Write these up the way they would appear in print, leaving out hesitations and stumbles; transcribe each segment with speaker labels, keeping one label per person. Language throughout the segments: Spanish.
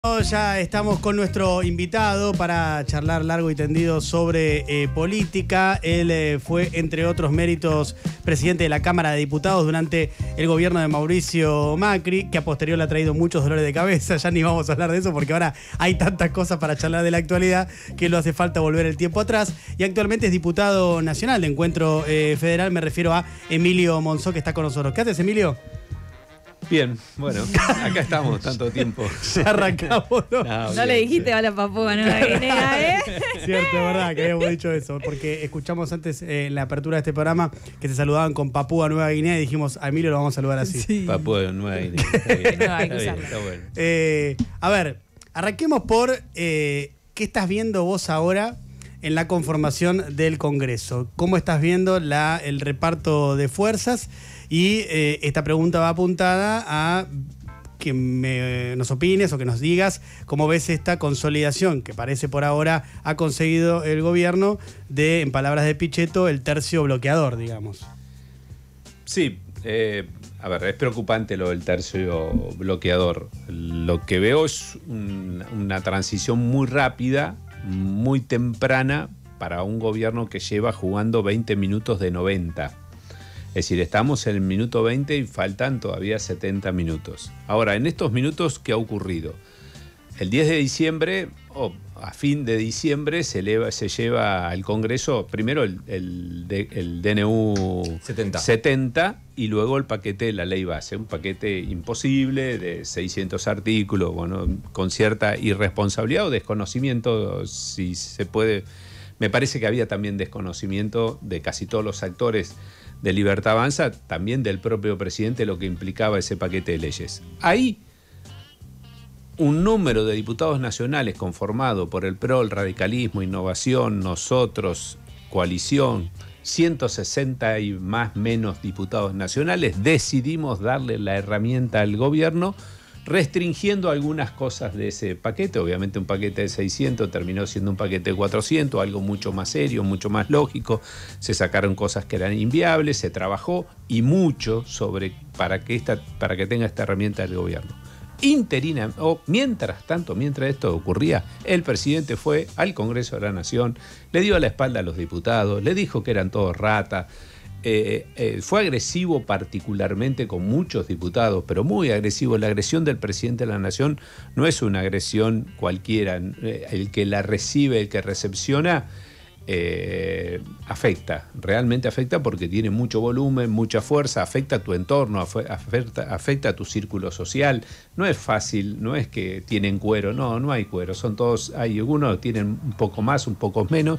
Speaker 1: Ya estamos con nuestro invitado para charlar largo y tendido sobre política. Él fue, entre otros méritos, presidente de la Cámara de Diputados durante el gobierno de Mauricio Macri, que a posterior le ha traído muchos dolores de cabeza. Ya ni vamos a hablar de eso porque ahora hay tantas cosas para charlar de la actualidad que no hace falta volver el tiempo atrás. Y actualmente es diputado nacional de Encuentro Federal. Me refiero a Emilio Monzó, que está con nosotros. ¿Qué haces, Emilio?
Speaker 2: Bien, bueno, acá estamos tanto tiempo.
Speaker 1: Ya arrancamos, ¿no?
Speaker 3: No le dijiste a la Papúa Nueva Guinea, ¿eh?
Speaker 1: Cierto, es verdad que habíamos dicho eso, porque escuchamos antes en la apertura de este programa que se saludaban con Papúa Nueva Guinea y dijimos, a Emilio lo vamos a saludar así.
Speaker 3: Sí.
Speaker 2: Papúa Nueva Guinea. Está bien,
Speaker 3: No, hay que
Speaker 2: está bien,
Speaker 3: usarla.
Speaker 2: está bueno.
Speaker 1: A ver, arranquemos por qué estás viendo vos ahora en la conformación del Congreso. ¿Cómo estás viendo el reparto de fuerzas? Y esta pregunta va apuntada a que nos opines o que nos digas cómo ves esta consolidación que parece por ahora ha conseguido el gobierno de, en palabras de Pichetto, el tercio bloqueador, digamos.
Speaker 2: Sí, a ver, es preocupante lo del tercio bloqueador. Lo que veo es una transición muy rápida, muy temprana para un gobierno que lleva jugando 20 minutos de 90. Es decir, estamos en el minuto 20 y faltan todavía 70 minutos. Ahora, en estos minutos, ¿qué ha ocurrido? El 10 de diciembre, o a fin de diciembre, se lleva al Congreso primero el DNU 70 y luego el paquete de la ley base. Un paquete imposible de 600 artículos, bueno, con cierta irresponsabilidad o desconocimiento, si se puede. Me parece que había también desconocimiento de casi todos los actores de Libertad Avanza, también del propio presidente, lo que implicaba ese paquete de leyes. Ahí, un número de diputados nacionales conformado por el PRO, el radicalismo, Innovación, nosotros, Coalición, 160 y más menos diputados nacionales, decidimos darle la herramienta al gobierno, restringiendo algunas cosas de ese paquete. Obviamente un paquete de 600 terminó siendo un paquete de 400, algo mucho más serio, mucho más lógico. Se sacaron cosas que eran inviables, se trabajó y mucho para que tenga esta herramienta del gobierno. Mientras esto ocurría, el presidente fue al Congreso de la Nación, le dio la espalda a los diputados, le dijo que eran todos ratas. Fue agresivo particularmente con muchos diputados, pero muy agresivo. La agresión del presidente de la Nación no es una agresión cualquiera. El que la recibe, el que recepciona, afecta, realmente afecta porque tiene mucho volumen, mucha fuerza, afecta a tu entorno, afecta a tu círculo social. No es fácil, no es que tienen cuero, no hay cuero, son todos, hay algunos que tienen un poco más, un poco menos.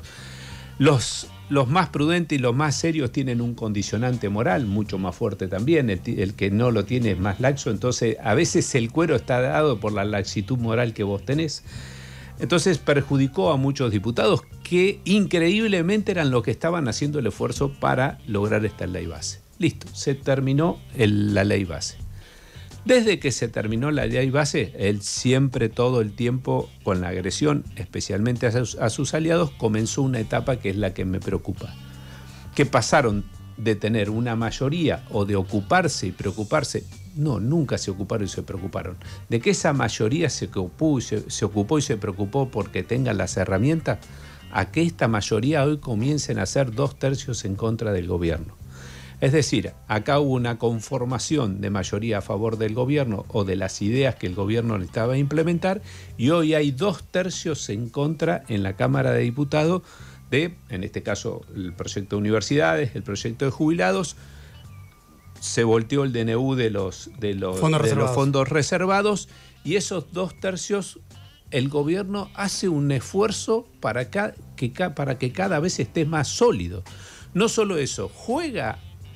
Speaker 2: Los más prudentes y los más serios tienen un condicionante moral mucho más fuerte también. El que no lo tiene es más laxo. Entonces, a veces el cuero está dado por la laxitud moral que vos tenés. Entonces, perjudicó a muchos diputados que increíblemente eran los que estaban haciendo el esfuerzo para lograr esta ley base. Listo, se terminó la ley base. Desde que se terminó la ley base, él siempre, todo el tiempo, con la agresión, especialmente a sus aliados, comenzó una etapa que es la que me preocupa. Que pasaron de tener una mayoría o de ocuparse y preocuparse, no, nunca se ocuparon y se preocuparon, de que esa mayoría se ocupó y se preocupó porque tengan las herramientas, a que esta mayoría hoy comiencen a ser 2/3 en contra del gobierno. Es decir, acá hubo una conformación de mayoría a favor del gobierno o de las ideas que el gobierno necesitaba implementar y hoy hay 2/3 en contra en la Cámara de Diputados de, en este caso, el proyecto de universidades, el proyecto de jubilados. Se volteó el DNU de los fondos reservados y esos 2/3 el gobierno hace un esfuerzo para que cada vez esté más sólido. No solo eso, juega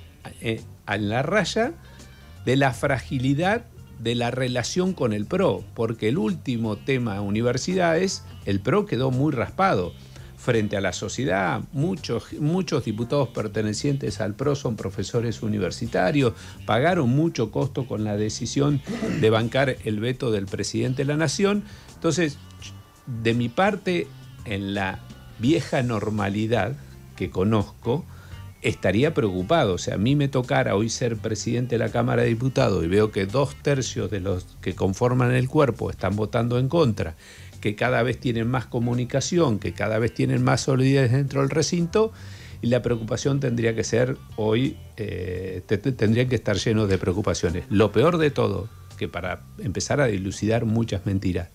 Speaker 2: a la raya de la fragilidad de la relación con el PRO, porque el último tema universidades, el PRO quedó muy raspado frente a la sociedad. Muchos diputados pertenecientes al PRO son profesores universitarios, pagaron mucho costo con la decisión de bancar el veto del presidente de la Nación. Entonces, de mi parte, en la vieja normalidad que conozco, estaría preocupado. O sea, a mí me tocara hoy ser presidente de la Cámara de Diputados y veo que 2/3 de los que conforman el cuerpo están votando en contra, que cada vez tienen más comunicación, que cada vez tienen más solidez dentro del recinto, y la preocupación tendría que ser hoy, tendría que estar lleno de preocupaciones. Lo peor de todo, que para empezar a dilucidar muchas mentiras,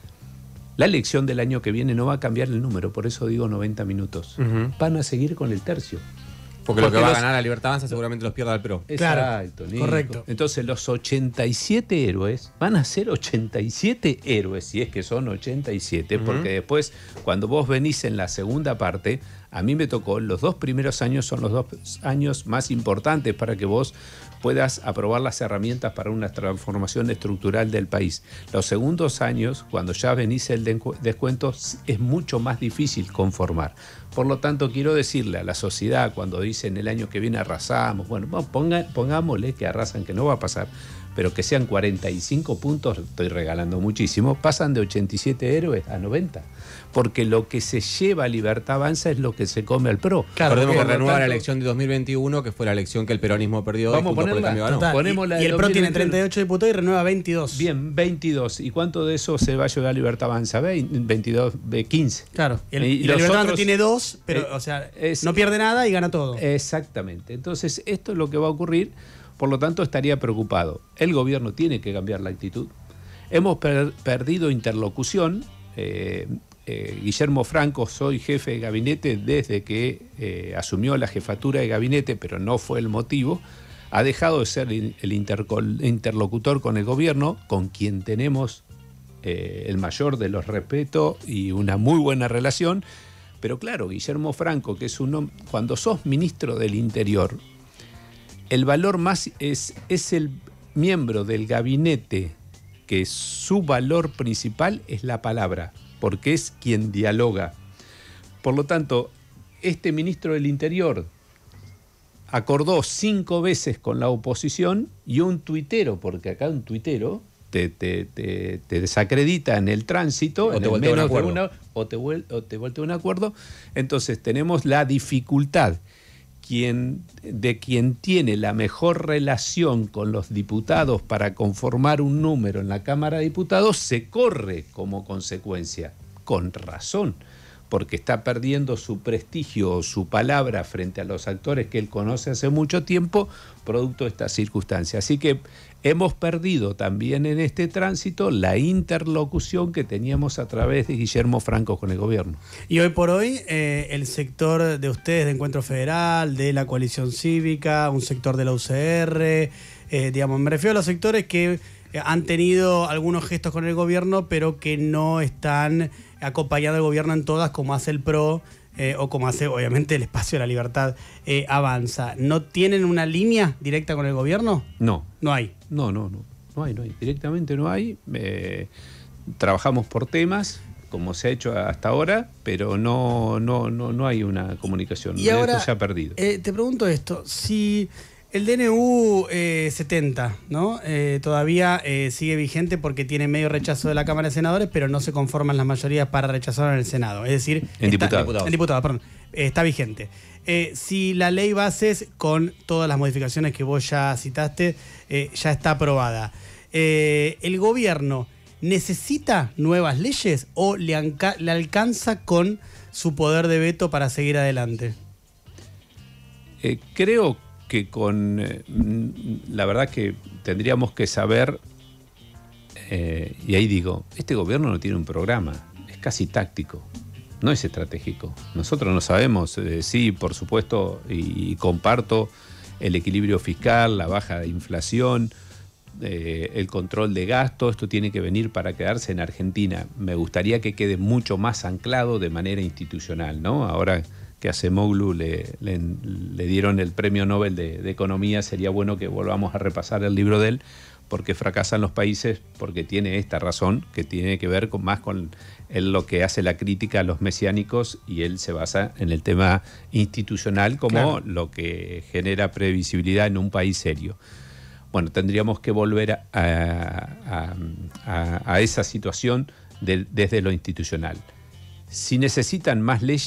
Speaker 2: la elección del año que viene no va a cambiar el número, por eso digo 90 minutos. Van a seguir con el tercio.
Speaker 4: Porque lo que va a ganar la Libertad Avanza seguramente los pierda el PRO.
Speaker 2: Exacto, Nico.
Speaker 1: Correcto.
Speaker 2: Entonces los 87 héroes van a ser 87 héroes, si es que son 87, porque después, cuando vos venís en la segunda parte, a mí me tocó, los 2 primeros años son los 2 años más importantes para que vos puedas aprobar las herramientas para una transformación estructural del país. Los segundos años, cuando ya venís el descuento, es mucho más difícil conformar. Por lo tanto, quiero decirle a la sociedad, cuando dicen el año que viene arrasamos, bueno, pongámosle que arrasan, que no va a pasar, pero que sean 45 puntos, estoy regalando muchísimo, pasan de 87 héroes a 90. Porque lo que se lleva a Libertad Avanza es lo que se come al PRO.
Speaker 4: Claro, recordemos que renueva la elección de 2021, que fue la elección que el peronismo perdió.
Speaker 2: Vamos a ponerla.
Speaker 1: Y el PRO tiene 38 diputados y renueva 22.
Speaker 2: Bien, 22. ¿Y cuánto de eso se va a llevar a Libertad Avanza?
Speaker 1: 22,
Speaker 2: 15.
Speaker 1: Claro. Y la Libertad Avanza tiene 2, pero no pierde nada y gana todo.
Speaker 2: Exactamente. Entonces, esto es lo que va a ocurrir. Por lo tanto, estaría preocupado. El gobierno tiene que cambiar la actitud. Hemos perdido interlocución. Guillermo Franco, soy jefe de gabinete desde que asumió la jefatura de gabinete, pero no fue el motivo. Ha dejado de ser el interlocutor con el gobierno, con quien tenemos el mayor de los respetos y una muy buena relación. Pero claro, Guillermo Franco, que es cuando sos ministro del Interior, el valor más es el miembro del gabinete que su valor principal es la palabra, porque es quien dialoga. Por lo tanto, este ministro del Interior acordó 5 veces con la oposición y un tuitero, porque acá un tuitero te desacredita en el tránsito,
Speaker 4: o te voltea un acuerdo.
Speaker 2: O te voltea un acuerdo. Entonces tenemos la dificultad de quien tiene la mejor relación con los diputados para conformar un número en la Cámara de Diputados, se corre como consecuencia, con razón, porque está perdiendo su prestigio o su palabra frente a los actores que él conoce hace mucho tiempo, producto de esta circunstancia. Así que hemos perdido también en este tránsito la interlocución que teníamos a través de Guillermo Franco con el gobierno.
Speaker 1: Y hoy por hoy, el sector de ustedes de Encuentro Federal, de la Coalición Cívica, un sector de la UCR, digamos, me refiero a los sectores que han tenido algunos gestos con el gobierno, pero que no están acompañando al gobierno en todas, como hace el PRO, o como hace, obviamente, el Espacio de la Libertad Avanza. ¿No tienen una línea directa con el gobierno?
Speaker 2: No.
Speaker 1: No hay.
Speaker 2: No hay. Directamente no hay. Trabajamos por temas, como se ha hecho hasta ahora, pero no hay una comunicación.
Speaker 1: Y ahora,
Speaker 2: esto se ha perdido.
Speaker 1: Te pregunto esto, si el DNU 70, ¿no? Todavía sigue vigente porque tiene medio rechazo de la Cámara de Senadores, pero no se conforman las mayorías para rechazarlo en el Senado. Es decir,
Speaker 2: en diputados,
Speaker 1: perdón, está vigente. Si la ley bases, con todas las modificaciones que vos ya citaste, ya está aprobada, ¿el gobierno necesita nuevas leyes o le alcanza con su poder de veto para seguir adelante?
Speaker 2: Creo que la verdad que tendríamos que saber, y ahí digo, este gobierno no tiene un programa, es casi táctico, no es estratégico. Nosotros no sabemos, sí, por supuesto, y comparto el equilibrio fiscal, la baja de inflación, el control de gasto, esto tiene que venir para quedarse en Argentina. Me gustaría que quede mucho más anclado de manera institucional, ¿no? Ahora que a Acemoglu le dieron el premio Nobel de Economía, sería bueno que volvamos a repasar el libro de él, porque fracasan los países, porque tiene esta razón, que tiene que ver más con él, lo que hace la crítica a los mesiánicos, y él se basa en el tema institucional como lo que genera previsibilidad en un país serio. Bueno, tendríamos que volver a esa situación desde lo institucional. Si necesitan más leyes,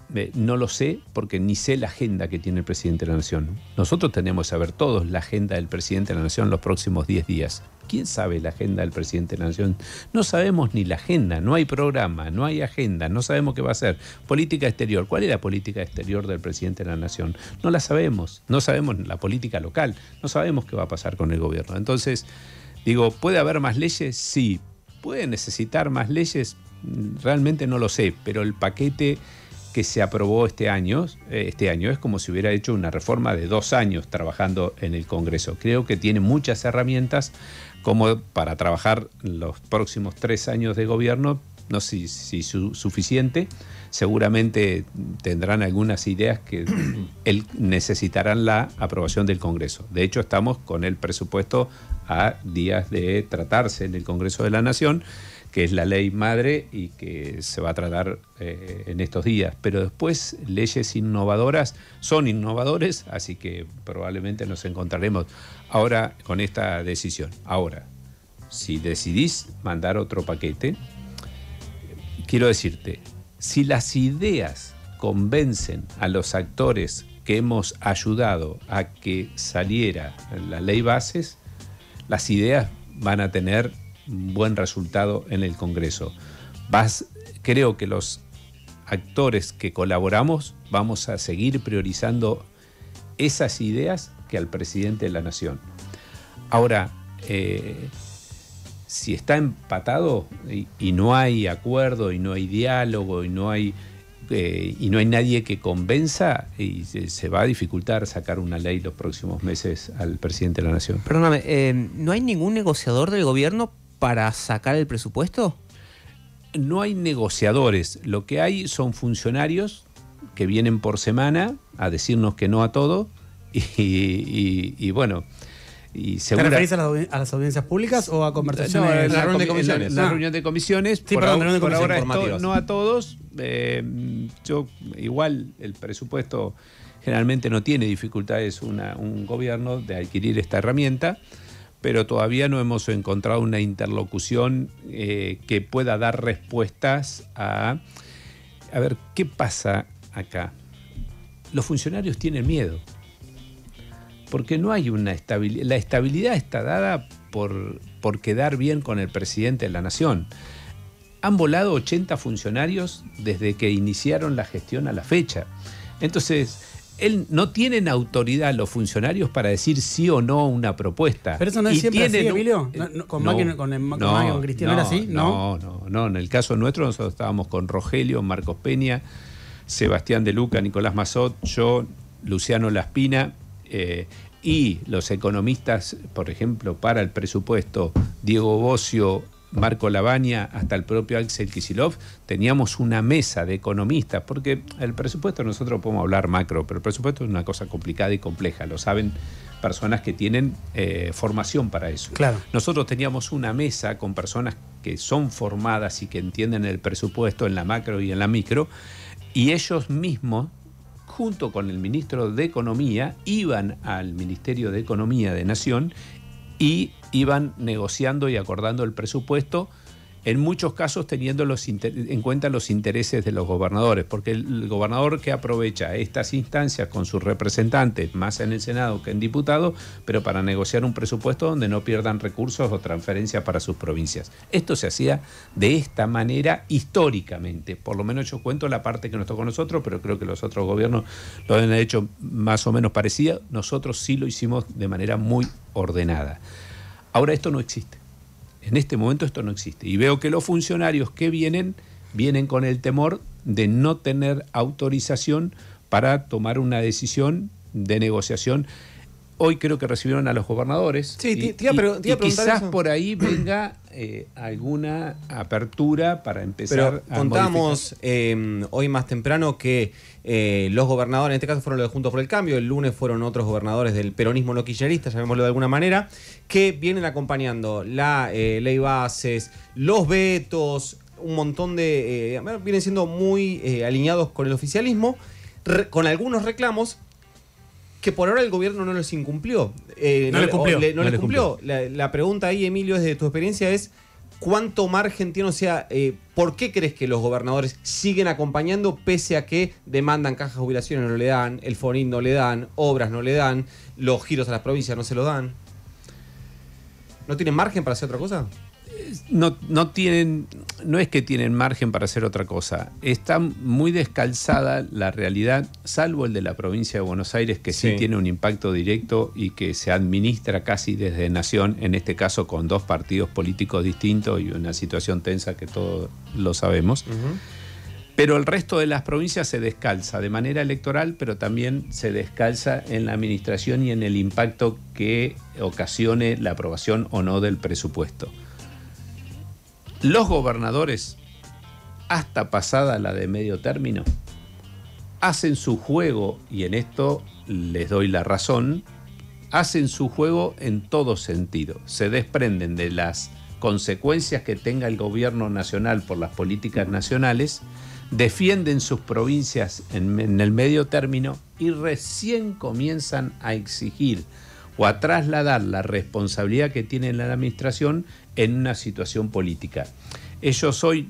Speaker 2: No lo sé porque ni sé la agenda que tiene el presidente de la Nación. Nosotros tenemos que saber todos la agenda del presidente de la Nación los próximos 10 días. ¿Quién sabe la agenda del presidente de la Nación? No sabemos ni la agenda, no hay programa, no hay agenda, no sabemos qué va a hacer. Política exterior, ¿cuál es la política exterior del presidente de la Nación? No la sabemos, no sabemos la política local, no sabemos qué va a pasar con el gobierno. Entonces, digo, ¿puede haber más leyes? Sí. ¿Puede necesitar más leyes? Realmente no lo sé, pero el paquete que se aprobó este año es como si hubiera hecho una reforma de 2 años trabajando en el Congreso. Creo que tiene muchas herramientas como para trabajar los próximos 3 años de gobierno, no sé si suficiente. Seguramente tendrán algunas ideas que necesitarán la aprobación del Congreso. De hecho, estamos con el presupuesto a días de tratarse en el Congreso de la Nación, que es la ley madre y que se va a tratar en estos días. Pero después, leyes innovadoras son innovadores, así que probablemente nos encontraremos ahora con esta decisión. Ahora, si decidís mandar otro paquete, quiero decirte, si las ideas convencen a los actores que hemos ayudado a que saliera la ley bases, las ideas van a tener buen resultado en el Congreso. Creo que los actores que colaboramos vamos a seguir priorizando esas ideas que al presidente de la Nación. Ahora, si está empatado y no hay acuerdo y no hay diálogo y no hay nadie que convenza, y se va a dificultar sacar una ley los próximos meses al presidente de la Nación.
Speaker 5: Perdóname, ¿no hay ningún negociador del gobierno para sacar el presupuesto?
Speaker 2: No hay negociadores, lo que hay son funcionarios que vienen por semana a decirnos que no a todo y bueno...
Speaker 1: ¿Te referís a las audiencias públicas o a conversaciones?
Speaker 2: No, en la reunión de comisiones. La reunión de comisiones.
Speaker 1: Sí, por ahora
Speaker 2: no a todos. Igual el presupuesto generalmente no tiene dificultades un gobierno de adquirir esta herramienta, pero todavía no hemos encontrado una interlocución que pueda dar respuestas a ver, ¿qué pasa acá? Los funcionarios tienen miedo. Porque no hay una estabilidad. La estabilidad está dada por quedar bien con el presidente de la Nación. Han volado 80 funcionarios desde que iniciaron la gestión a la fecha. Entonces, no tienen autoridad los funcionarios para decir sí o no a una propuesta.
Speaker 1: Pero eso no es siempre así, Emilio. Con Cristiano era así, ¿no?
Speaker 2: No. En el caso nuestro, nosotros estábamos con Rogelio, Marcos Peña, Sebastián De Luca, Nicolás Massot, yo, Luciano Laspina. Y los economistas, por ejemplo, para el presupuesto, Diego Bocio, Marco Lavagna, hasta el propio Axel Kicillof, teníamos una mesa de economistas, porque el presupuesto nosotros podemos hablar macro, pero el presupuesto es una cosa complicada y compleja, lo saben personas que tienen formación para eso.
Speaker 1: Claro.
Speaker 2: Nosotros teníamos una mesa con personas que son formadas y que entienden el presupuesto en la macro y en la micro, y ellos mismos, junto con el ministro de Economía, iban al Ministerio de Economía de Nación y iban negociando y acordando el presupuesto, en muchos casos teniendo en cuenta los intereses de los gobernadores, porque el gobernador que aprovecha estas instancias con sus representantes, más en el Senado que en diputados, pero para negociar un presupuesto donde no pierdan recursos o transferencias para sus provincias. Esto se hacía de esta manera históricamente, por lo menos yo cuento la parte que nos tocó a nosotros, pero creo que los otros gobiernos lo han hecho más o menos parecido. Nosotros sí lo hicimos de manera muy ordenada. Ahora esto no existe. En este momento esto no existe. Y veo que los funcionarios que vienen con el temor de no tener autorización para tomar una decisión de negociación. Hoy creo que recibieron a los gobernadores.
Speaker 5: Sí, te iba a preguntar
Speaker 2: quizás
Speaker 5: eso.
Speaker 2: por ahí venga alguna apertura para empezar
Speaker 5: a contábamos hoy más temprano que los gobernadores, en este caso fueron los de Juntos por el Cambio, el lunes fueron otros gobernadores del peronismo no kirchnerista, llamémoslo de alguna manera, que vienen acompañando la ley bases, los vetos, un montón de... vienen siendo muy alineados con el oficialismo, con algunos reclamos que por ahora el gobierno no los incumplió.
Speaker 1: No les cumplió.
Speaker 5: La pregunta ahí, Emilio, desde tu experiencia es, ¿cuánto margen tiene? O sea, ¿por qué crees que los gobernadores siguen acompañando pese a que demandan cajas de jubilaciones no le dan, el FONIN no le dan, obras no le dan, los giros a las provincias no se los dan? ¿No tienen margen para hacer otra cosa?
Speaker 2: No es que tienen margen para hacer otra cosa. Está muy descalzada la realidad, salvo el de la provincia de Buenos Aires, que sí tiene un impacto directo y que se administra casi desde Nación, en este caso con 2 partidos políticos distintos y una situación tensa que todos lo sabemos. Pero el resto de las provincias se descalza de manera electoral, pero también se descalza en la administración y en el impacto que ocasione la aprobación o no del presupuesto. Los gobernadores, hasta pasada la de medio término, hacen su juego, y en esto les doy la razón, hacen su juego en todo sentido. Se desprenden de las consecuencias que tenga el gobierno nacional por las políticas nacionales, defienden sus provincias en el medio término y recién comienzan a exigir o a trasladar la responsabilidad que tiene la administración en una situación política. Ellos hoy,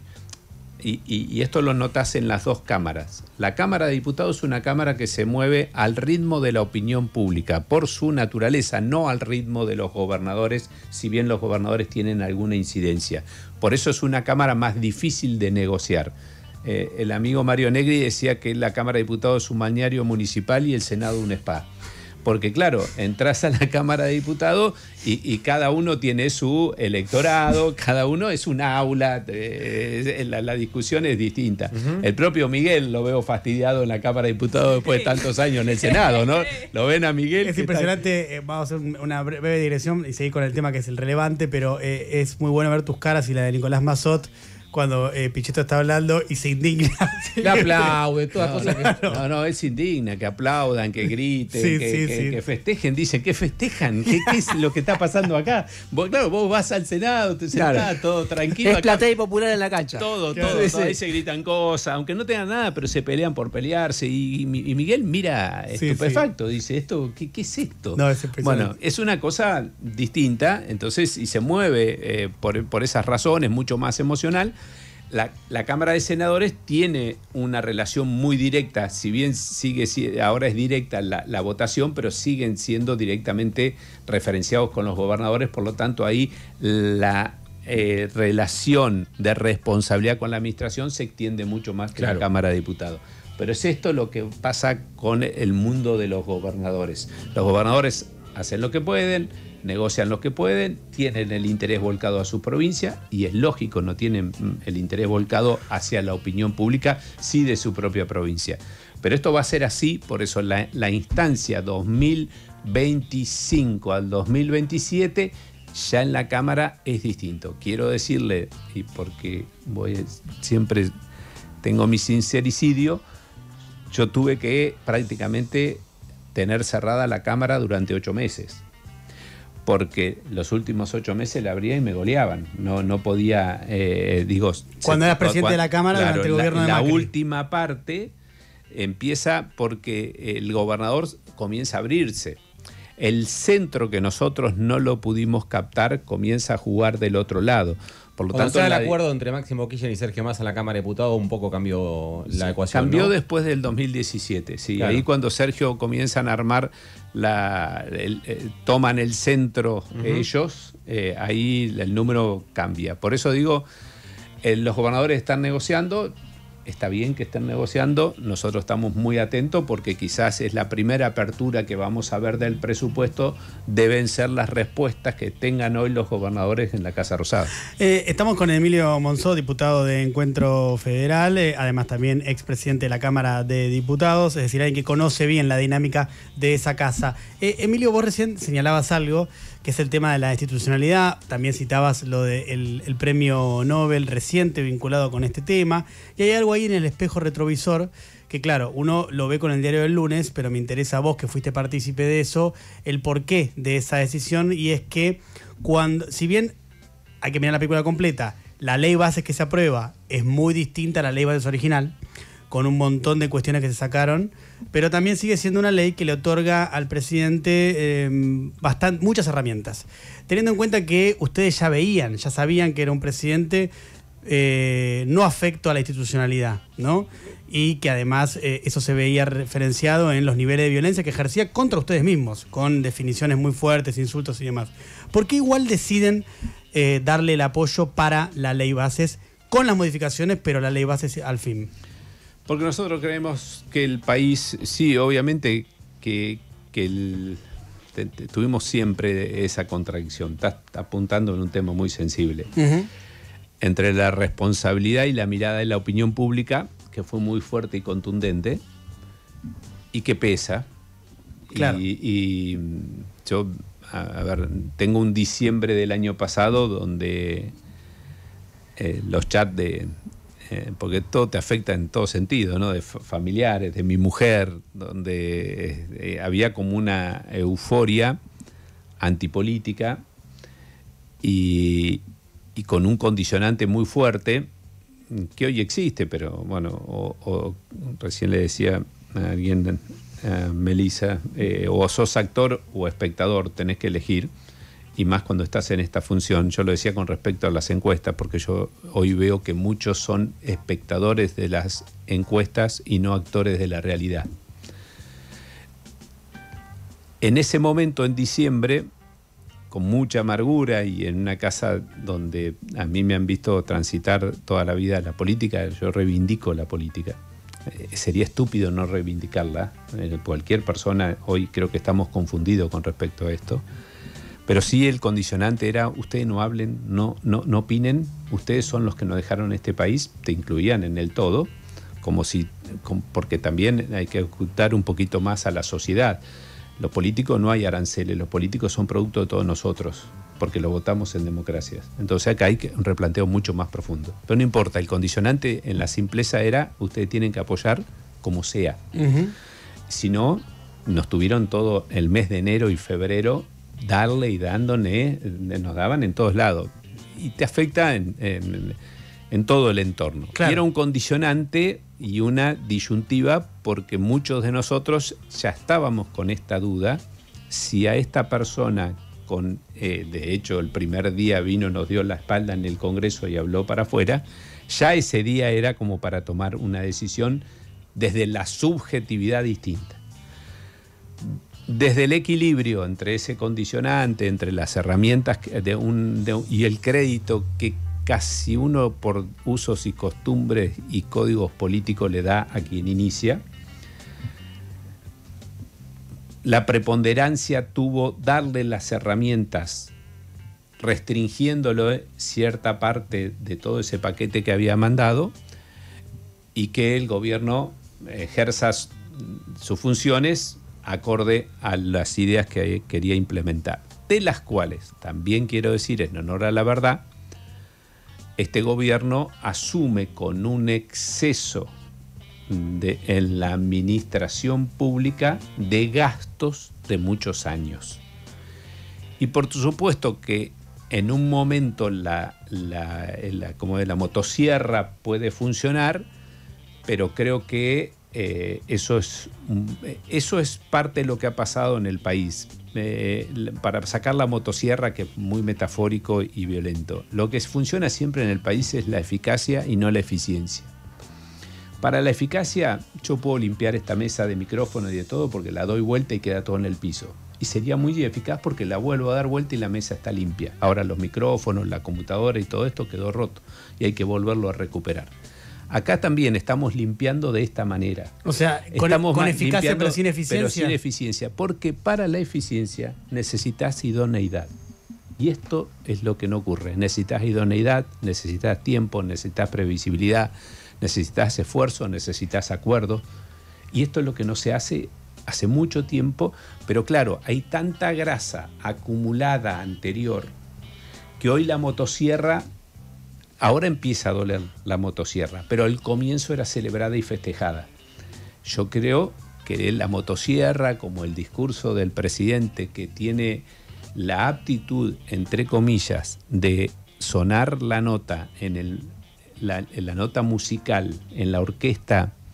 Speaker 2: y esto lo notas en las 2 cámaras, la Cámara de Diputados es una cámara que se mueve al ritmo de la opinión pública, por su naturaleza, no al ritmo de los gobernadores, si bien los gobernadores tienen alguna incidencia. Por eso es una cámara más difícil de negociar. El amigo Mario Negri decía que la Cámara de Diputados es un balneario municipal y el Senado un spa. Porque claro, entras a la Cámara de Diputados y cada uno tiene su electorado, cada uno es un aula, la discusión es distinta. El propio Miguel lo veo fastidiado en la Cámara de Diputados después de tantos años en el Senado, ¿no? Lo ven a Miguel.
Speaker 1: Es impresionante, vamos a hacer una breve digresión y seguir con el tema que es el relevante, pero es muy bueno ver tus caras y la de Nicolás Mazzot cuando Pichetto está hablando y se indigna.
Speaker 5: Le aplaude, todas cosas que...
Speaker 2: No, es indigna, que aplaudan, que griten, que festejen. Dicen, ¿qué festejan? ¿Qué es lo que está pasando acá? Vos vas al Senado, te sentás, todo tranquilo.
Speaker 6: Es platea popular en la cancha.
Speaker 2: Todo. Ahí se gritan cosas, aunque no tengan nada, pero se pelean por pelearse. Y Miguel mira estupefacto, dice, ¿qué es esto?
Speaker 1: No, es impresionante.
Speaker 2: Bueno, es una cosa distinta, entonces, y se mueve por esas razones, mucho más emocional. La Cámara de Senadores tiene una relación muy directa, si bien ahora es directa la votación, pero siguen siendo directamente referenciados con los gobernadores, por lo tanto ahí la relación de responsabilidad con la administración se extiende mucho más que la Cámara de Diputados. Pero es esto lo que pasa con el mundo de los gobernadores. Los gobernadores hacen lo que pueden, negocian lo que pueden, tienen el interés volcado a su provincia y es lógico, no tienen el interés volcado hacia la opinión pública, sí de su propia provincia. Pero esto va a ser así, por eso la instancia 2025 al 2027 ya en la Cámara es distinto. Quiero decirle, y porque siempre tengo mi sincericidio, yo tuve que prácticamente tener cerrada la Cámara durante 8 meses. Porque los últimos 8 meses la abría y me goleaban. No podía,
Speaker 1: Cuando eras presidente de la Cámara,
Speaker 2: claro,
Speaker 1: durante el gobierno de Macri.
Speaker 2: La última parte empieza porque el gobernador comienza a abrirse. El centro que nosotros no lo pudimos captar comienza a jugar del otro lado. Por lo tanto,
Speaker 5: el acuerdo entre Máximo Kirchner y Sergio Massa en la Cámara de Diputados un poco cambió la ecuación.
Speaker 2: Cambió, ¿no? Después del 2017, sí. Claro. Ahí cuando Sergio comienzan a armar, toman el centro ellos, ahí el número cambia. Por eso digo, los gobernadores están negociando. Está bien que estén negociando, nosotros estamos muy atentos porque quizás es la primera apertura que vamos a ver del presupuesto, deben ser las respuestas que tengan hoy los gobernadores en la Casa Rosada.
Speaker 1: Estamos con Emilio Monzó, diputado de Encuentro Federal, además también expresidente de la Cámara de Diputados, es decir, alguien que conoce bien la dinámica de esa casa. Emilio, vos recién señalabas algo, que es el tema de la institucionalidad, también citabas lo del premio Nobel reciente vinculado con este tema, y hay algo ahí en el espejo retrovisor que claro, uno lo ve con el diario del lunes, pero me interesa a vos que fuiste partícipe de eso, el porqué de esa decisión, y es que si bien hay que mirar la película completa, la ley base que se aprueba es muy distinta a la ley base original, con un montón de cuestiones que se sacaron, pero también sigue siendo una ley que le otorga al presidente muchas herramientas. Teniendo en cuenta que ustedes ya sabían que era un presidente no afecto a la institucionalidad, ¿no? Y que además eso se veía referenciado en los niveles de violencia que ejercía contra ustedes mismos, con definiciones muy fuertes, insultos y demás. ¿Por qué igual deciden darle el apoyo para la ley bases, con las modificaciones, pero la ley bases al fin?
Speaker 2: Porque nosotros creemos que el país, sí, obviamente que tuvimos siempre esa contradicción. Estás apuntando en un tema muy sensible.
Speaker 1: Uh-huh.
Speaker 2: Entre la responsabilidad y la mirada de la opinión pública, que fue muy fuerte y contundente, y que pesa.
Speaker 1: Claro.
Speaker 2: Y yo, a ver, tengo un diciembre del año pasado donde los chats porque todo te afecta en todo sentido, ¿no? De familiares, de mi mujer, donde había como una euforia antipolítica y con un condicionante muy fuerte que hoy existe, pero bueno, o recién le decía a alguien, a Melissa, o sos actor o espectador, tenés que elegir, y más cuando estás en esta función. Yo lo decía con respecto a las encuestas, porque yo hoy veo que muchos son espectadores de las encuestas y no actores de la realidad. En ese momento, en diciembre, con mucha amargura y en una casa donde a mí me han visto transitar toda la vida la política, yo reivindico la política. Sería estúpido no reivindicarla. Cualquier persona, hoy creo que estamos confundidos con respecto a esto. Pero sí el condicionante era, ustedes no hablen, no opinen, ustedes son los que nos dejaron este país, te incluían en el todo, porque también hay que ocultar un poquito más a la sociedad. Los políticos no hay aranceles, los políticos son producto de todos nosotros, porque lo votamos en democracias. Entonces acá hay un replanteo mucho más profundo. Pero no importa, el condicionante en la simpleza era, ustedes tienen que apoyar como sea.
Speaker 1: Uh-huh.
Speaker 2: Si no, nos tuvieron todo el mes de enero y febrero, darle y dándole, nos daban en todos lados. Y te afecta en todo el entorno.
Speaker 1: Claro.
Speaker 2: Y era un condicionante y una disyuntiva porque muchos de nosotros ya estábamos con esta duda si a esta persona, de hecho el primer día vino, nos dio la espalda en el Congreso y habló para afuera, ya ese día era como para tomar una decisión desde la subjetividad distinta. Desde el equilibrio entre ese condicionante, entre las herramientas y el crédito que casi uno por usos y costumbres y códigos políticos le da a quien inicia, la preponderancia tuvo darle las herramientas, restringiéndolo cierta parte de todo ese paquete que había mandado, y que el gobierno ejerza sus funciones acorde a las ideas que quería implementar, de las cuales, también quiero decir en honor a la verdad, este gobierno asume con un exceso en la administración pública de gastos de muchos años. Y por supuesto que en un momento como de la motosierra puede funcionar, pero creo que eso es parte de lo que ha pasado en el país. Para sacar la motosierra, que es muy metafórico y violento, lo que funciona siempre en el país es la eficacia y no la eficiencia. Para la eficacia, yo puedo limpiar esta mesa de micrófono y de todo porque la doy vuelta y queda todo en el piso. Y sería muy eficaz porque la vuelvo a dar vuelta y la mesa está limpia. Ahora los micrófonos, la computadora y todo esto quedó roto y hay que volverlo a recuperar. Acá también estamos limpiando de esta manera.
Speaker 1: O sea, con eficacia pero sin eficiencia.
Speaker 2: Pero sin eficiencia, porque para la eficiencia necesitas idoneidad. Y esto es lo que no ocurre. Necesitas idoneidad, necesitas tiempo, necesitas previsibilidad, necesitas esfuerzo, necesitas acuerdo. Y esto es lo que no se hace hace mucho tiempo. Pero claro, hay tanta grasa acumulada anterior que hoy la motosierra... Ahora empieza a doler la motosierra, pero al comienzo era celebrada y festejada. Yo creo que la motosierra, como el discurso del presidente, que tiene la aptitud, entre comillas, de sonar la nota la nota musical en la orquesta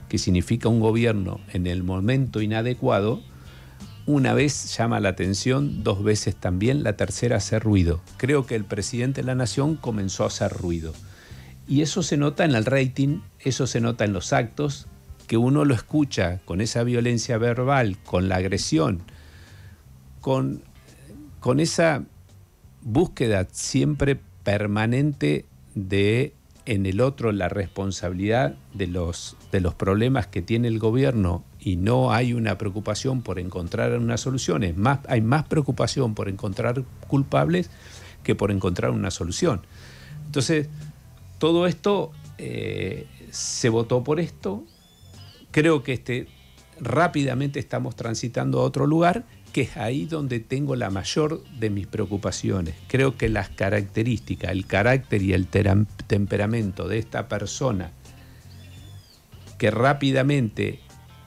Speaker 2: que significa un gobierno en el momento inadecuado, una vez llama la atención, 2 veces también, la tercera hace ruido. Creo que el presidente de la Nación comenzó a hacer ruido. Y eso se nota en el rating, eso se nota en los actos, que uno lo escucha con esa violencia verbal, con la agresión, con esa búsqueda siempre permanente de en el otro la responsabilidad de los problemas que tiene el gobierno, y no hay una preocupación por encontrar una solución. Hay más preocupación por encontrar culpables que por encontrar una solución. Entonces, todo esto se votó por esto. Creo que rápidamente estamos transitando a otro lugar, que es ahí donde tengo la mayor de mis preocupaciones. Creo que las características, el carácter y el temperamento de esta persona, que rápidamente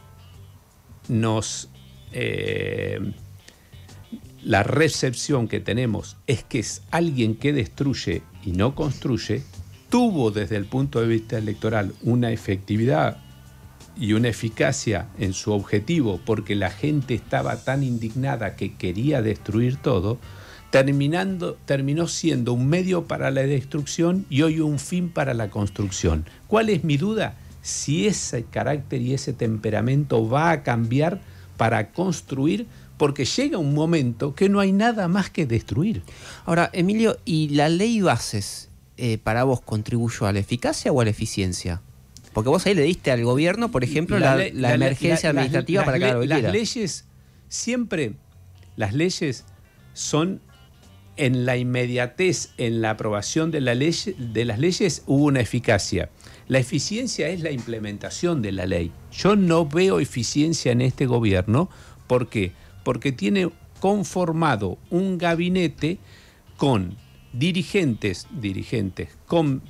Speaker 2: la recepción que tenemos es que es alguien que destruye y no construye, tuvo desde el punto de vista electoral una efectividad y una eficacia en su objetivo, porque la gente estaba tan indignada que quería destruir todo, terminó siendo un medio para la destrucción y hoy un fin para la construcción. ¿Cuál es mi duda? Si ese carácter y ese temperamento va a cambiar para construir, porque llega un momento que no hay nada más que destruir.
Speaker 6: Ahora, Emilio, ¿y la ley bases para vos contribuyó a la eficacia o a la eficiencia? Porque vos ahí le diste al gobierno, por ejemplo, la emergencia administrativa para que haga lo que quiera.
Speaker 2: Las leyes, siempre, las leyes son en la inmediatez, en la aprobación de las leyes hubo una eficacia. La eficiencia es la implementación de la ley. Yo no veo eficiencia en este gobierno. ¿Por qué? Porque tiene conformado un gabinete con dirigentes, con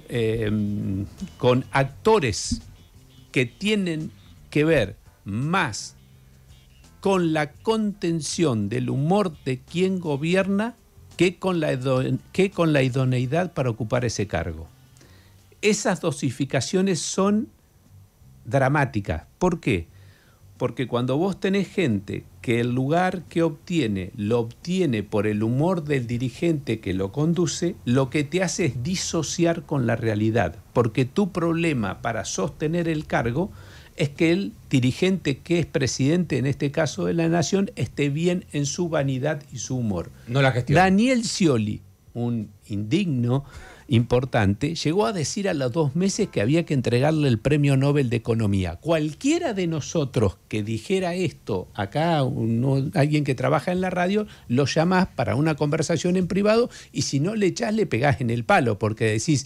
Speaker 2: actores que tienen que ver más con la contención del humor de quien gobierna que con la idoneidad para ocupar ese cargo. Esas dosificaciones son dramáticas. ¿Por qué? Porque cuando vos tenés gente que el lugar que obtiene, lo obtiene por el humor del dirigente que lo conduce, lo que te hace es disociar con la realidad. Porque tu problema para sostener el cargo es que el dirigente que es presidente, en este caso de la nación, esté bien en su vanidad y su humor.
Speaker 5: No la gestión.
Speaker 2: Daniel Scioli, un indigno importante, llegó a decir a los 2 meses que había que entregarle el Premio Nobel de Economía. Cualquiera de nosotros que dijera esto, acá alguien que trabaja en la radio, lo llamás para una conversación en privado y si no le echás, le pegás en el palo, porque decís,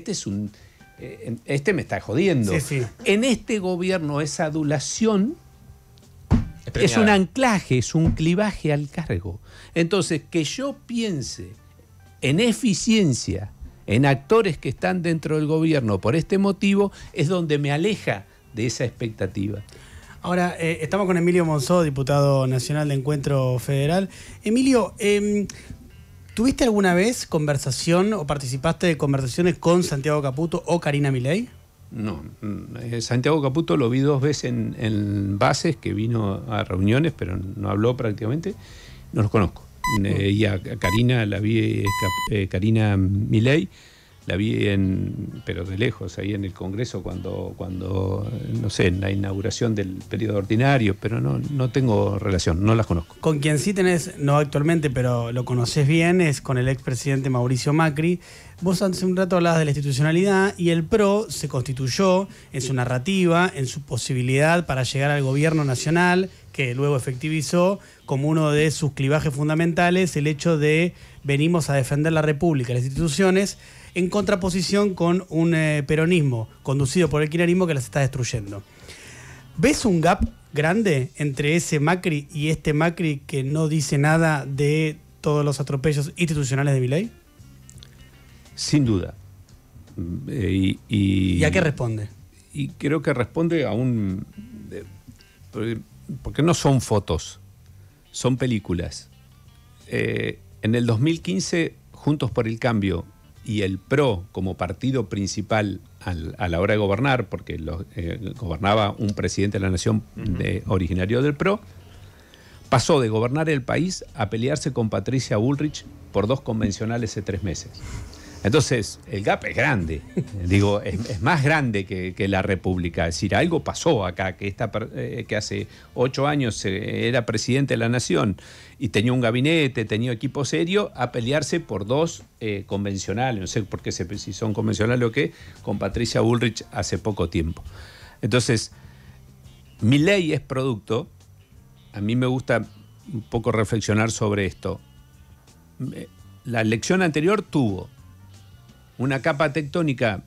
Speaker 2: este me está jodiendo.
Speaker 1: Sí, sí.
Speaker 2: En este gobierno esa adulación es un anclaje, es un clivaje al cargo. Entonces, que yo piense en eficiencia, en actores que están dentro del gobierno por este motivo, es donde me aleja de esa expectativa.
Speaker 1: Ahora, estamos con Emilio Monzó, diputado nacional de Encuentro Federal. Emilio, ¿tuviste alguna vez conversación o participaste de conversaciones con Santiago Caputo o Karina Milei?
Speaker 2: No, Santiago Caputo lo vi 2 veces en bases, que vino a reuniones, pero no habló prácticamente. No los conozco. Y a Karina la vi, Karina Milei, la vi pero de lejos, ahí en el Congreso, cuando no sé, en la inauguración del periodo ordinario, pero no tengo relación, no las conozco.
Speaker 1: Con quien sí tenés, no actualmente, pero lo conocés bien, es con el expresidente Mauricio Macri. Vos hace un rato hablabas de la institucionalidad y el PRO se constituyó en su narrativa, en su posibilidad para llegar al gobierno nacional, que luego efectivizó como uno de sus clivajes fundamentales el hecho de venimos a defender la República, las instituciones, en contraposición con un peronismo conducido por el kirchnerismo que las está destruyendo. ¿Ves un gap grande entre ese Macri y este Macri que no dice nada de todos los atropellos institucionales de Milei?
Speaker 2: Sin duda.
Speaker 1: ¿Y a qué responde?
Speaker 2: Y creo que responde a porque no son fotos, son películas. En el 2015, Juntos por el Cambio y el PRO como partido principal a la hora de gobernar, porque gobernaba un presidente de la nación originario del PRO, pasó de gobernar el país a pelearse con Patricia Bullrich por 2 convencionales de 3 meses. Entonces, el gap es grande, digo, es más grande que la República. Es decir, algo pasó acá, que hace 8 años era presidente de la nación y tenía un gabinete, tenía equipo serio, a pelearse por 2 convencionales, no sé por qué si son convencionales o qué, con Patricia Bullrich hace poco tiempo. Entonces, Milei es producto, a mí me gusta un poco reflexionar sobre esto. La elección anterior tuvo una capa tectónica,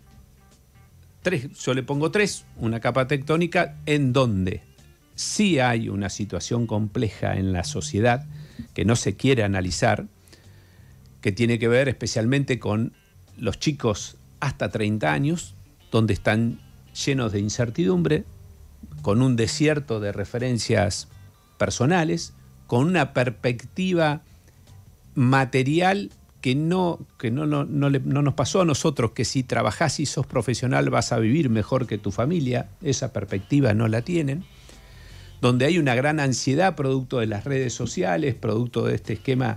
Speaker 2: yo le pongo 3, una capa tectónica en donde sí hay una situación compleja en la sociedad que no se quiere analizar, que tiene que ver especialmente con los chicos hasta 30 años, donde están llenos de incertidumbre, con un desierto de referencias personales, con una perspectiva material que no nos pasó a nosotros, que si trabajás y sos profesional vas a vivir mejor que tu familia. Esa perspectiva no la tienen. Donde hay una gran ansiedad producto de las redes sociales, producto de este esquema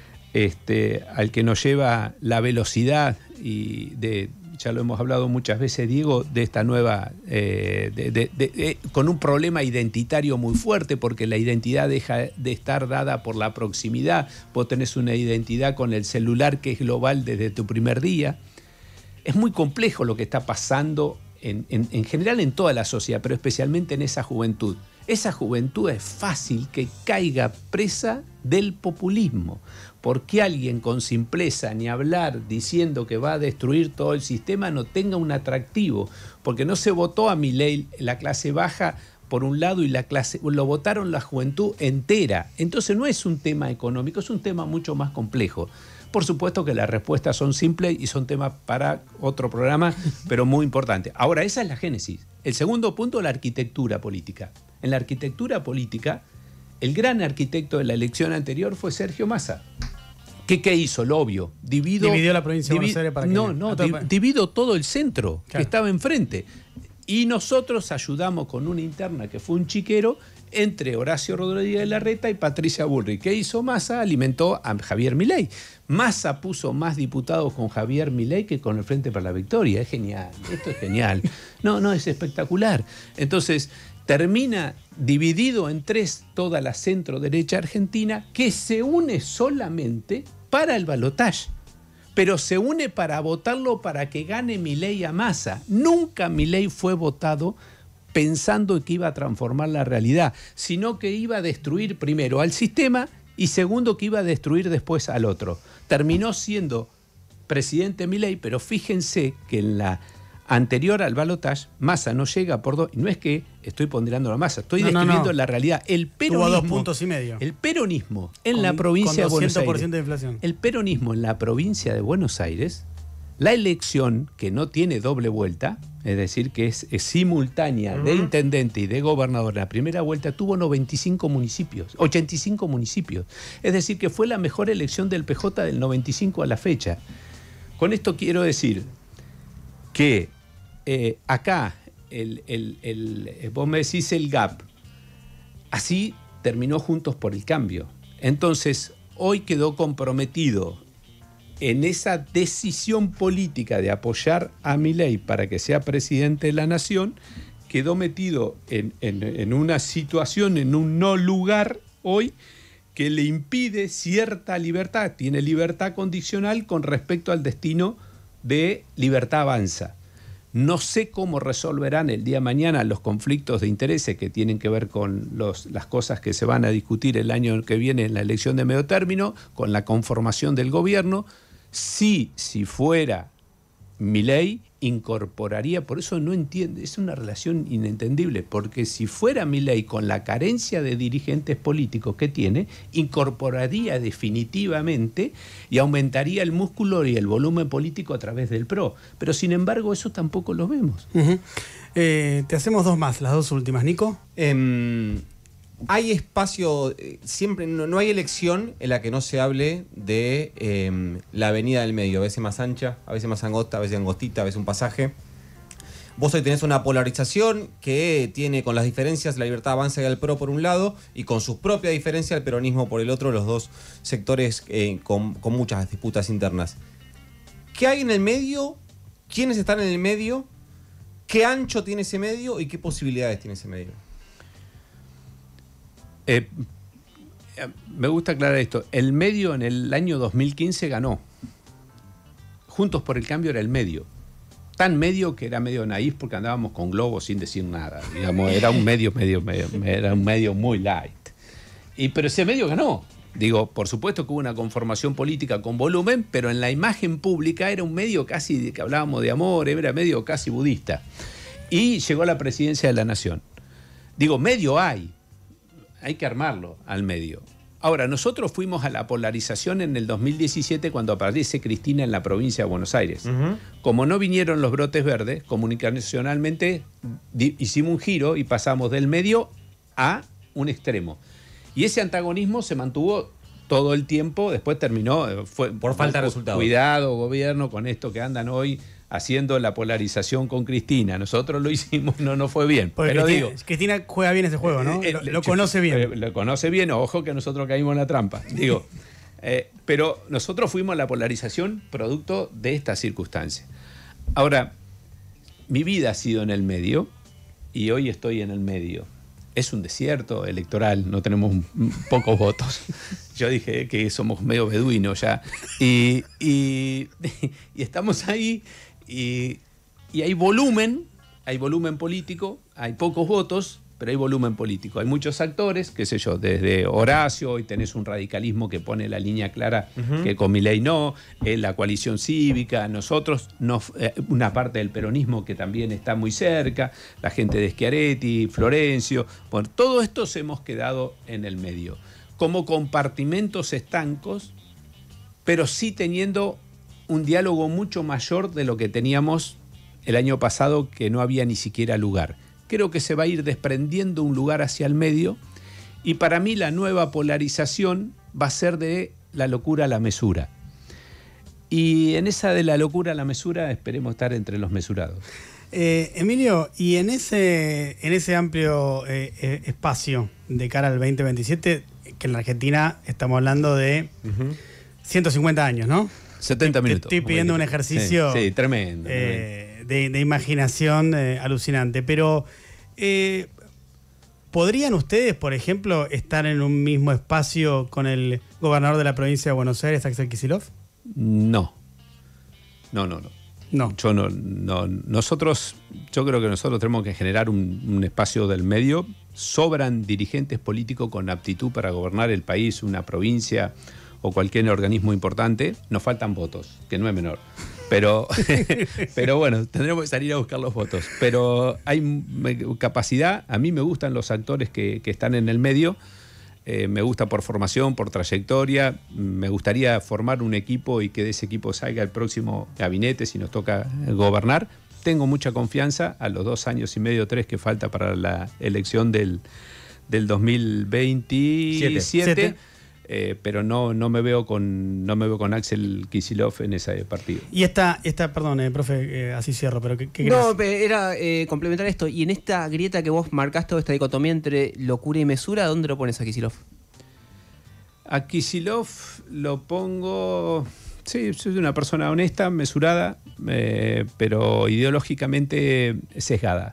Speaker 2: al que nos lleva la velocidad y ya lo hemos hablado muchas veces, Diego, de esta nueva, con un problema identitario muy fuerte, porque la identidad deja de estar dada por la proximidad. Vos tenés una identidad con el celular que es global desde tu primer día. Es muy complejo lo que está pasando en general en toda la sociedad, pero especialmente en esa juventud. Esa juventud es fácil que caiga presa del populismo, porque alguien con simpleza, ni hablar diciendo que va a destruir todo el sistema, no tenga un atractivo, porque no se votó a Milei la clase baja por un lado y lo votaron la juventud entera. Entonces no es un tema económico, es un tema mucho más complejo. Por supuesto que las respuestas son simples y son temas para otro programa, pero muy importante. Ahora, esa es la génesis. El segundo punto, la arquitectura política. En la arquitectura política, el gran arquitecto de la elección anterior fue Sergio Massa. ¿Qué hizo? Lo obvio. Dividió la provincia de Buenos Aires para que... divido todo el centro, claro, que estaba enfrente. Y nosotros ayudamos con una interna que fue un chiquero entre Horacio Rodríguez Larreta y Patricia Bullrich. ¿Qué hizo Massa? Alimentó a Javier Milei. Massa puso más diputados con Javier Milei que con el Frente para la Victoria. Es genial, esto es genial. No, es espectacular. Entonces, termina dividido en 3 toda la centro-derecha argentina, que se une solamente para el balotaje. Pero se une para votarlo para que gane Milei a Massa. Nunca Milei fue votado pensando que iba a transformar la realidad, sino que iba a destruir primero al sistema y segundo que iba a destruir después al otro. Terminó siendo presidente Milei, pero fíjense que en la anterior al balotaje, Massa no llega por 2. No es que estoy ponderando la Massa, estoy describiendo la realidad. El peronismo, tuvo 2,5 puntos. El peronismo en la provincia de Buenos Aires. De inflación. El peronismo en la provincia de Buenos Aires, la elección que no tiene doble vuelta, es decir, que es simultánea de intendente y de gobernador, la primera vuelta tuvo 85 municipios. Es decir, que fue la mejor elección del PJ del 95 a la fecha. Con esto quiero decir que acá, vos me decís el gap, así terminó Juntos por el Cambio. Entonces, hoy quedó comprometido en esa decisión política de apoyar a Milei para que sea presidente de la nación, quedó metido en una situación, en un no lugar hoy, que le impide cierta libertad. Tiene libertad condicional con respecto al destino de Libertad Avanza. No sé cómo resolverán el día de mañana los conflictos de intereses que tienen que ver con las cosas que se van a discutir el año que viene en la elección de medio término, con la conformación del gobierno. Si fuera Milei, incorporaría, por eso no entiende, es una relación inentendible, porque si fuera Milei, con la carencia de dirigentes políticos que tiene, incorporaría definitivamente y aumentaría el músculo y el volumen político a través del PRO. Pero sin embargo, eso tampoco lo vemos.
Speaker 1: Te hacemos 2 más, las 2 últimas, Nico.
Speaker 5: hay espacio, siempre no hay elección en la que no se hable de la avenida del medio, a veces más ancha, a veces más angosta, a veces angostita, a veces un pasaje. Vos hoy tenés una polarización que tiene con las diferencias la Libertad Avanza y el PRO por un lado y con sus propias diferencias el peronismo por el otro, los dos sectores con muchas disputas internas. ¿Qué hay en el medio? ¿Quiénes están en el medio? ¿Qué ancho tiene ese medio y qué posibilidades tiene ese medio?
Speaker 2: Me gusta aclarar esto. El medio en el año 2015 ganó. Juntos por el Cambio era el medio. Tan medio que era medio naif porque andábamos con globos sin decir nada. Digamos, era un medio muy light. Pero ese medio ganó. Digo, por supuesto que hubo una conformación política con volumen, pero en la imagen pública era un medio casi, que hablábamos de amor, era medio casi budista. Y llegó a la presidencia de la Nación. Digo, medio hay que armarlo al medio. Ahora, nosotros fuimos a la polarización en el 2017 cuando aparece Cristina en la provincia de Buenos Aires. Como no vinieron los brotes verdes, comunicacionalmente hicimos un giro y pasamos del medio a un extremo. Y ese antagonismo se mantuvo todo el tiempo, después terminó...
Speaker 5: por falta de resultados.
Speaker 2: Cuidado, gobierno, con esto que andan hoy haciendo la polarización con Cristina. Nosotros lo hicimos, no fue bien.
Speaker 1: Porque
Speaker 2: Pero
Speaker 1: Cristina juega bien ese juego, ¿no? Lo conoce bien.
Speaker 2: Lo conoce bien, ojo que nosotros caímos en la trampa. Pero nosotros fuimos a la polarización producto de esta circunstancia. Ahora, mi vida ha sido en el medio y hoy estoy en el medio. Es un desierto electoral, no tenemos pocos votos. Yo dije que somos medio beduinos ya. Y estamos ahí y hay volumen político, hay pocos votos, pero hay volumen político. Hay muchos actores, qué sé yo, desde Horacio, hoy tenés un radicalismo que pone la línea clara que con Milei no, la coalición cívica, nosotros, una parte del peronismo que también está muy cerca, la gente de Schiaretti, Florencio, bueno, todos estos hemos quedado en el medio, como compartimentos estancos, pero sí teniendo un diálogo mucho mayor de lo que teníamos el año pasado, que no había ni siquiera lugar. Creo que se va a ir desprendiendo un lugar hacia el medio y para mí la nueva polarización va a ser de la locura a la mesura. Y en esa de la locura a la mesura esperemos estar entre los mesurados.
Speaker 1: Emilio, y en ese amplio espacio de cara al 2027, que en la Argentina estamos hablando de 150 años, ¿no?
Speaker 2: 70 minutos.
Speaker 1: Estoy pidiendo un ejercicio
Speaker 2: sí, tremendo.
Speaker 1: De imaginación alucinante. Pero, ¿podrían ustedes, por ejemplo, estar en un mismo espacio con el gobernador de la provincia de Buenos Aires, Axel Kicillof?
Speaker 2: No.
Speaker 1: No.
Speaker 2: Yo creo que nosotros tenemos que generar un espacio del medio. Sobran dirigentes políticos con aptitud para gobernar el país, una provincia o cualquier organismo importante. Nos faltan votos, que no es menor. Pero bueno, tendremos que salir a buscar los votos. Pero hay capacidad. A mí me gustan los actores que están en el medio. Me gusta por formación, por trayectoria. Me gustaría formar un equipo y que de ese equipo salga el próximo gabinete si nos toca gobernar. Tengo mucha confianza a los 2 años y medio, 3 que falta para la elección del 2027. Pero no me veo con Axel Kicillof en ese partido.
Speaker 1: Y perdón, profe, así cierro, pero ¿qué
Speaker 6: no, era complementar esto. Y en esta grieta que vos marcaste, esta dicotomía entre locura y mesura, ¿dónde lo pones a Kicillof?
Speaker 2: A Kicillof lo pongo... Sí, soy una persona honesta, mesurada, pero ideológicamente sesgada.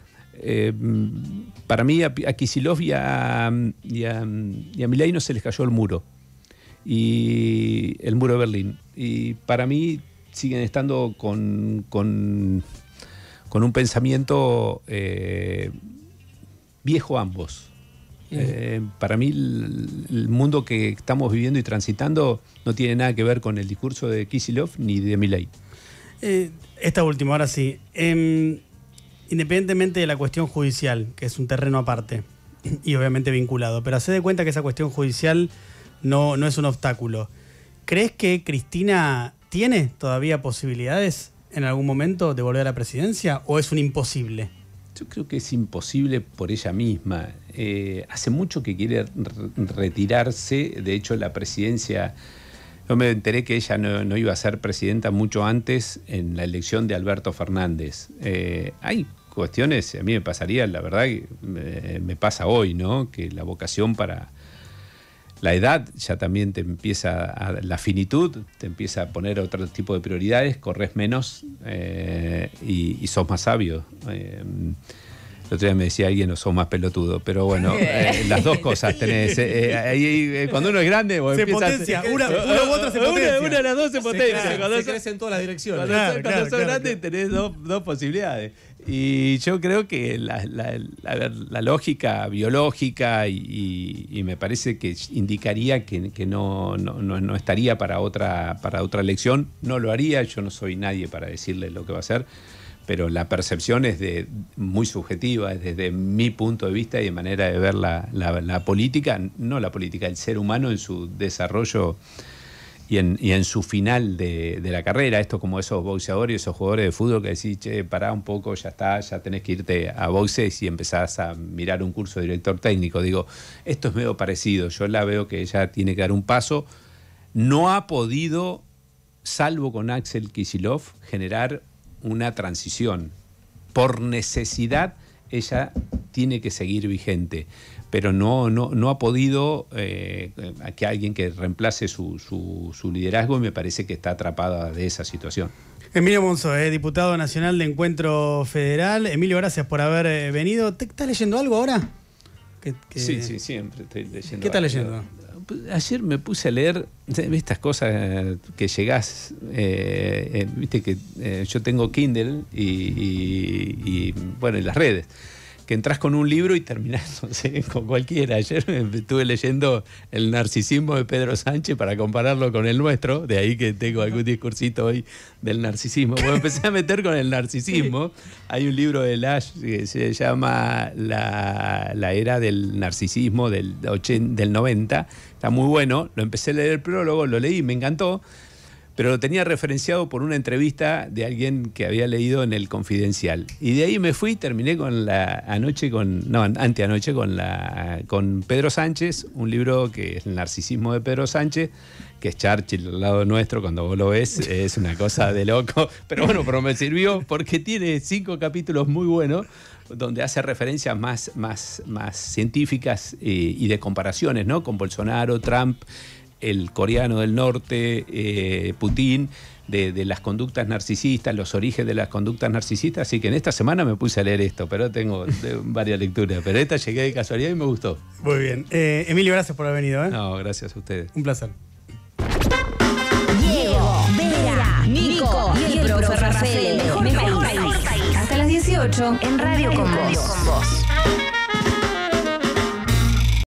Speaker 2: Para mí a Kicillof y a Milei no se les cayó el muro de Berlín, y para mí siguen estando con un pensamiento viejo ambos. Para mí el mundo que estamos viviendo y transitando no tiene nada que ver con el discurso de Kicillof ni de Milei.
Speaker 1: Esta última, ahora sí. Independientemente de la cuestión judicial, que es un terreno aparte y obviamente vinculado, pero hacé de cuenta que esa cuestión judicial no es un obstáculo. ¿Crees que Cristina tiene todavía posibilidades en algún momento de volver a la presidencia o es un imposible?
Speaker 2: Yo creo que es imposible por ella misma. Hace mucho que quiere retirarse. De hecho, la presidencia... Yo me enteré que ella no iba a ser presidenta mucho antes en la elección de Alberto Fernández. Hay cuestiones, a mí me pasaría, la verdad, me pasa hoy, ¿no? Que la vocación para... La edad ya también te empieza, la finitud te empieza a poner otro tipo de prioridades, corres menos y sos más sabio. El otro día me decía alguien, no sos más pelotudo, pero bueno, las dos cosas tenés. Cuando uno es grande,
Speaker 1: se potencia, una u otra se potencia.
Speaker 2: Una de las dos se potencia.
Speaker 5: Se crece en todas las direcciones.
Speaker 2: Cuando sos grande tenés dos posibilidades. Y yo creo que la lógica biológica y me parece que indicaría que no estaría para otra elección. No lo haría, yo no soy nadie para decirle lo que va a hacer, pero la percepción es muy subjetiva, es desde mi punto de vista y de manera de ver la política, no la política, el ser humano en su desarrollo y en su final de la carrera. Esto como esos boxeadores, esos jugadores de fútbol que decís, che, pará un poco, ya está, ya tenés que irte a boxes y empezás a mirar un curso de director técnico. Digo, esto es medio parecido. Yo la veo que ella tiene que dar un paso. No ha podido, salvo con Axel Kicillof, generar una transición. Por necesidad, ella tiene que seguir vigente, pero no ha podido que alguien que reemplace su liderazgo, y me parece que está atrapada de esa situación.
Speaker 1: Emilio Monzó, diputado nacional de Encuentro Federal. Emilio, gracias por haber venido. ¿Estás leyendo algo ahora?
Speaker 2: Sí, siempre estoy leyendo.
Speaker 1: ¿Qué estás leyendo?
Speaker 2: Ayer me puse a leer estas cosas que llegás, viste que yo tengo Kindle y bueno, en las redes, que entras con un libro y terminás, no sé, con cualquiera. Ayer estuve leyendo El narcisismo de Pedro Sánchez para compararlo con el nuestro, de ahí que tengo algún discursito hoy del narcisismo. Bueno, empecé a meter con el narcisismo. Hay un libro de Lash que se llama La era del narcisismo del 90, está muy bueno. Lo empecé a leer el prólogo, lo leí, me encantó, pero lo tenía referenciado por una entrevista de alguien que había leído en El Confidencial. Y de ahí me fui, terminé con anteanoche con Pedro Sánchez, un libro que es El narcisismo de Pedro Sánchez, que es Churchill al lado nuestro, cuando vos lo ves, es una cosa de loco. Pero bueno, pero me sirvió porque tiene 5 capítulos muy buenos, donde hace referencias más científicas y de comparaciones, ¿no? Con Bolsonaro, Trump, el coreano del norte, Putin, de las conductas narcisistas, los orígenes de las conductas narcisistas. Así que en esta semana me puse a leer esto, pero tengo varias lecturas. Pero esta llegué de casualidad y me gustó.
Speaker 1: Muy bien. Emilio, gracias por haber venido.
Speaker 2: No, gracias a ustedes.
Speaker 1: Un placer.
Speaker 3: Diego, Vera, Nico y el profe Rafael. Mejor país. Hasta las 18 en Radio Con Vos.